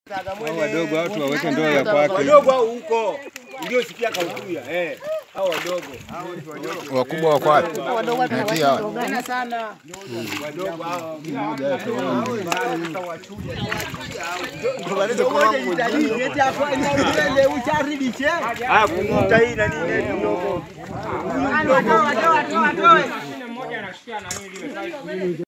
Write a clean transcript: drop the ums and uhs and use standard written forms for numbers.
Wadogo watu waweke ndoo ya kwake. Wadogo au huko ndio sikia kaukuya hao wadogo. Wakubwa wako wapi? Wadogo Wanapenda sana. Wadogo hao. Ah, kumuta hii na nini kidogo.